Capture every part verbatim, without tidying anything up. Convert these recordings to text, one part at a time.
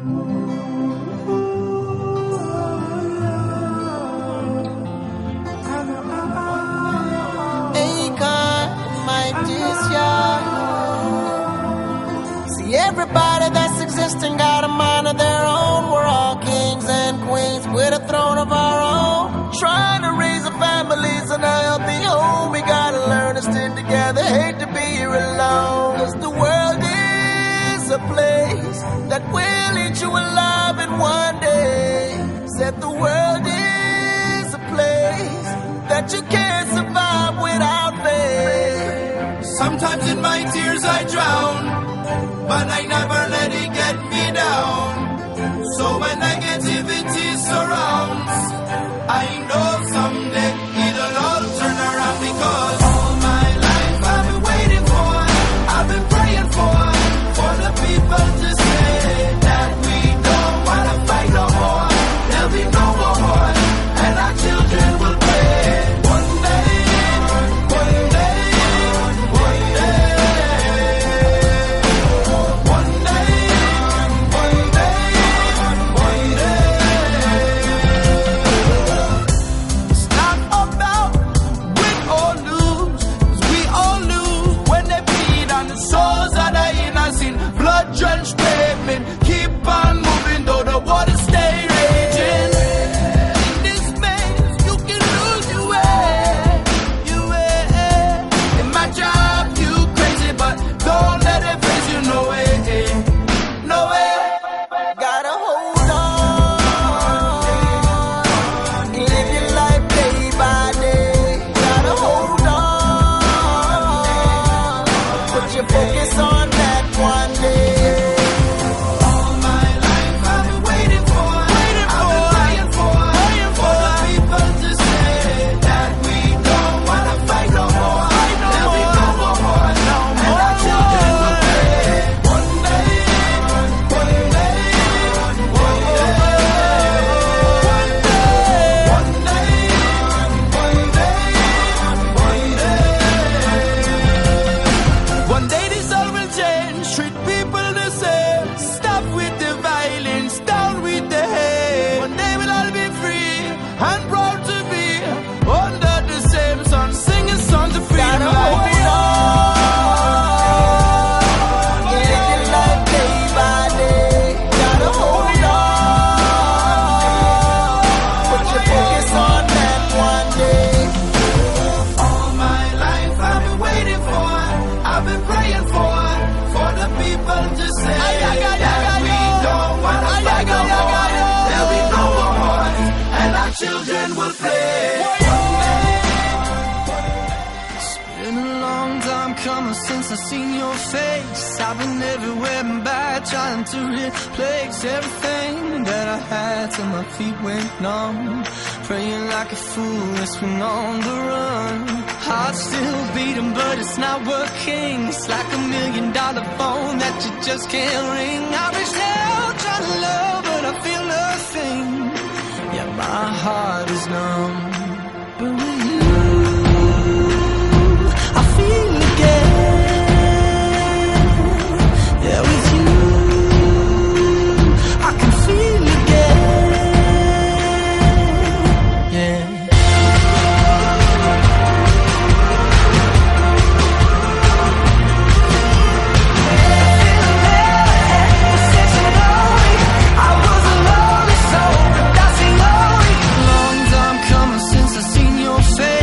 Everybody that's existing got a mind of their own. We're all kings and queens with a throne of our own. Trying to raise a families in a healthy home. We gotta learn to stick together, hate to be here alone. Cause the world is a place that will eat you alive in one day. Said the world is a place that you can't survive without faith. Sometimes in my tears I drown, but I never let it get me down. So when negativity surrounds, I know someday it'll all turn around. Because all my life I've been waiting for, I've been praying for, for the people to say that we don't wanna fight no more. There'll be no more war, and our children will pay. One day, one day, one day. Drenched pavement, keep on moving though the water stay raging. In this maze, you can lose your way, your way. It might drive you crazy, but don't let it face you. No way, no way. Gotta hold on, live your life day by day. Gotta hold on, put your focus on that one day. Children will play. It's been a long time coming since I've seen your face. I've been everywhere and back, trying to replace everything that I had till my feet went numb. Praying like a fool, it's been on the run. Heart still beating, but it's not working. It's like a million dollar phone that you just can't ring. I reached out trying to love, but I feel nothing. Yeah, my heart is numb, but with you, I feel again. Yeah, with you, I can feel again. Yeah. Face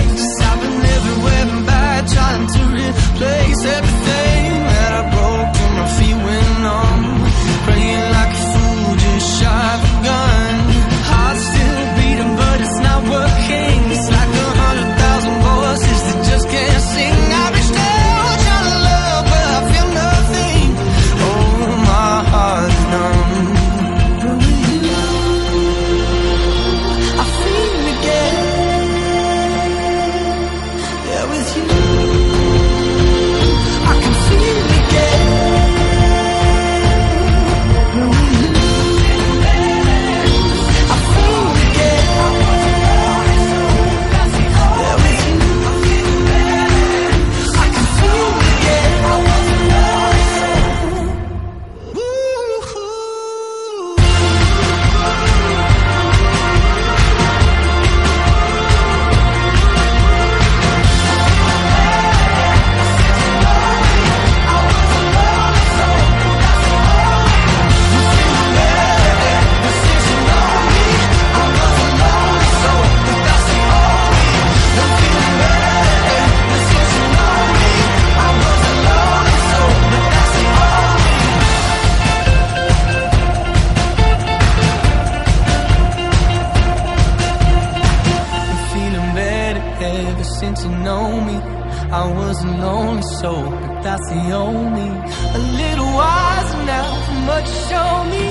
lonely soul, but that's the only. A little wiser now from what you showed me.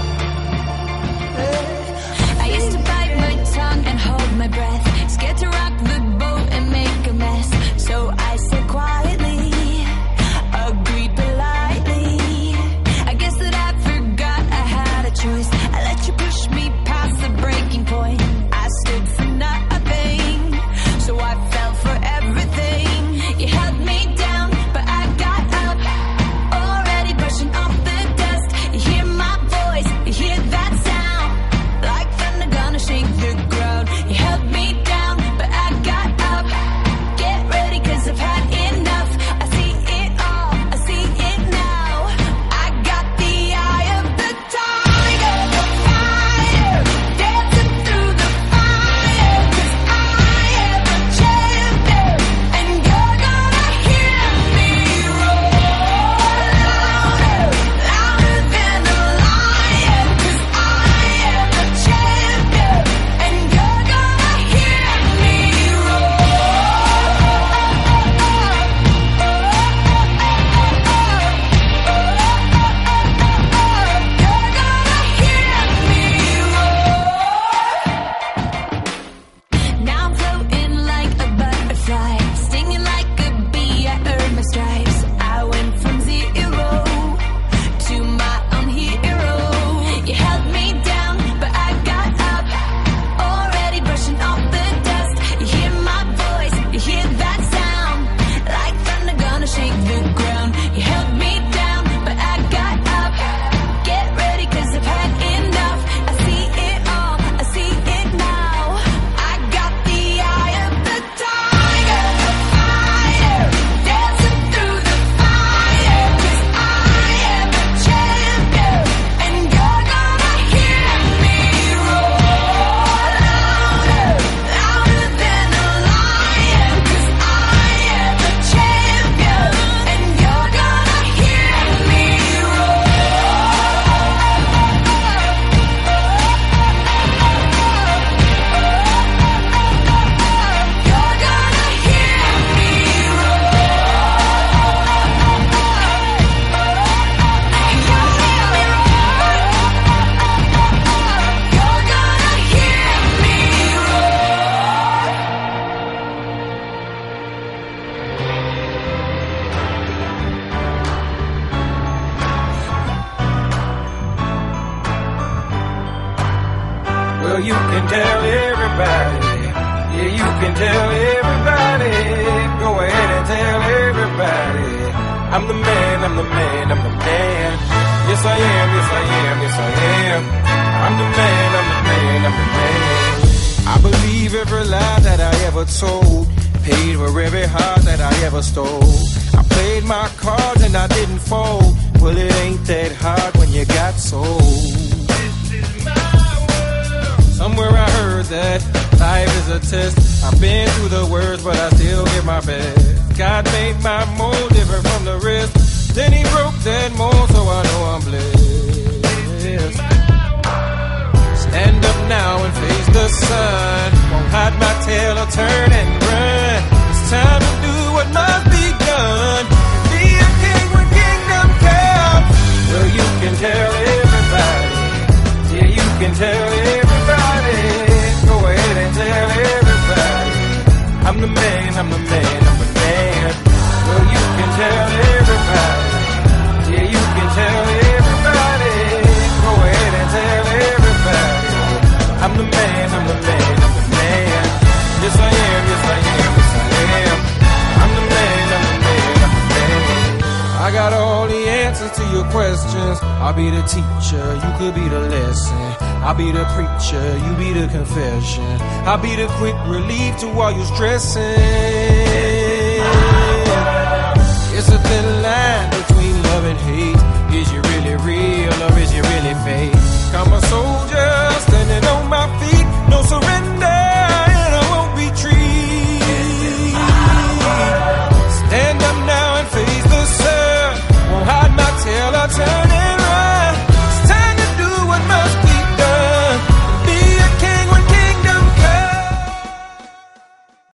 I used to bite my tongue and hold my breath, scared to rock the boat and make a mess. So I said quietly, agreed politely. I guess that I forgot I had a choice. I let you push me past the breaking point. I stood for nothing, so I fell for everything. You held me down, but I got up, already brushing off the dust. You hear my voice, you hear that sound, like thunder gonna shake the ground. You held me down, but I got up. Get ready, cause I've had enough. I see it all, I see it now. I got the eye of the tiger, the fire, dancing through the fire. Cause I am a champion, and you're gonna hear me roar louder, louder than a lion. Cause I am a champion, and you're gonna hear me Now I'm floating like a butterfly, stinging like a bee. I earned my stripes. I went from zero to my own hero. You held me down, but I got up, already brushing off the dust. You hear my voice, you hear that sound, like thunder gonna shake the ground. You held me down, but I got up. Get ready, cause I've had enough. I see it all, I see it now. I got the eye of the tiger, the fire, dancing through the fire. Cause I am a champion, and you're gonna hear me roar louder, louder than a lion. Cause I am a champion, and you're gonna hear me You're gonna hear me You're gonna hear me Well, you can tell everybody. Yeah, you can tell everybody. Go ahead and tell everybody. I'm the man, I'm the man, I'm the man. Yes, I am, yes, I am, yes, I am. I'm the man, I'm the man, I'm the man. I believe every lie that I ever told. Paid for every heart that I ever stole. I played my cards and I didn't fold. Well, it ain't that hard when you got sold. Somewhere I heard that life is a test. I've been through the worst, but I still give my best. God made my mold different from the rest. Then he broke that mold, so I know I'm blessed. Stand up now and face the sun. Won't hide my tail or turn and run. It's time to do what must be done. Be a king when kingdom comes. Well, you can tell everybody. Yeah, you can tell everybody. Go ahead and tell everybody. I'm the man, I'm the man, I'm the man. Well, you can tell everybody. Yeah, you can tell everybody. Go ahead and tell everybody. I'm the man, I'm the man, I'm the man. Yes, I am, yes, I am, yes, I am. I'm the man, I'm the man, I'm the man. I got all the answers to your questions. I'll be the teacher, you could be the lesson. I'll be the preacher, you be the confession. I'll be the quick relief to all your stressing. It's a thin line between love and hate. Is you